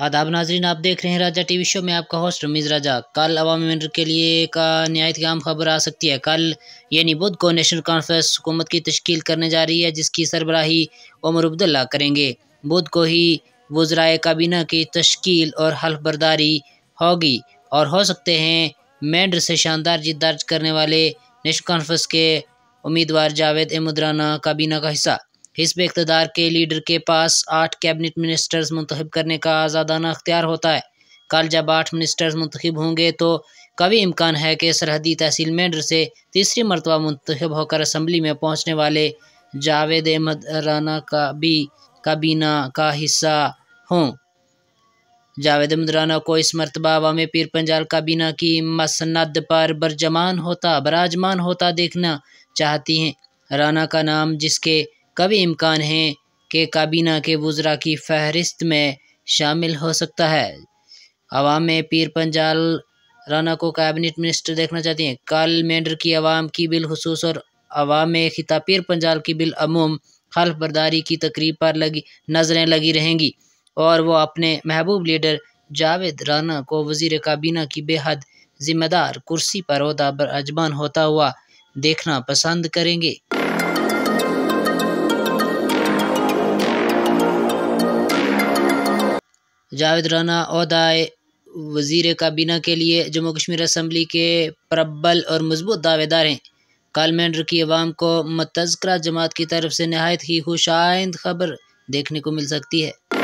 आदाब नाजरीन, आप देख रहे हैं राजा टीवी शो में आपका होस्ट रमीज़ राजा। कल अवामी मेंबर के लिए एक नहायत अहम खबर आ सकती है। कल यानी बुध को नेशनल कॉन्फ्रेंस हुकूमत की तश्कील करने जा रही है, जिसकी सरबराही उमर अब्दुल्ला करेंगे। बुध को ही वज़राए काबीना की तश्कील और हल्फ बर्दारी होगी और हो सकते हैं मेंबर से शानदार जीत दर्ज करने वाले नेशनल कॉन्फ्रेंस के उम्मीदवार जावेद अहमद राना काबीना का हिस्सा। हिज़्ब इक़्तिदार के लीडर के पास 8 कैबिनेट मिनिस्टर्स मुंतखब करने का आज़ादाना अख्तियार होता है। कल जब 8 मिनिस्टर्स मुंतखब होंगे तो कभी इम्कान है कि सरहदी तहसील मेंबर से तीसरी मरतबा मुंतखब होकर असम्बली में पहुँचने वाले जावेद अहमद राना का भी काबीना का हिस्सा हों। जावेद अहमद राना को इस मरतबा अवामी पीर पंजाल काबीना की मसनद पर बराजमान होता देखना चाहती हैं। राना का नाम, जिसके कभी इम्कान है कि काबीना के वज़रा की फहरिस्त में शामिल हो सकता है। अवाम में पीर पंजाल राना को कैबिनेट मिनिस्टर देखना चाहती हैं। कल मेंबर की अवाम की बिलखुसूस और अवाम में खिताब पीर पंजाल की बिल अमूम हल्फ बर्दारी की तकरीब पर नज़रें लगी रहेंगी और वो अपने महबूब लीडर जावेद राना को वज़ीर काबीना की बेहद ज़िम्मेदार कुर्सी पर ओहदा बराजमान होता हुआ देखना पसंद करेंगे। जावेद राना ओहदाए वज़ीर काबीना के लिए जम्मू कश्मीर असम्बली के प्रबल और मजबूत दावेदार हैं। कल मेंबर की अवाम को मुतज़क्किरा जमात की तरफ से नहायत ही खुशाइंद खबर देखने को मिल सकती है।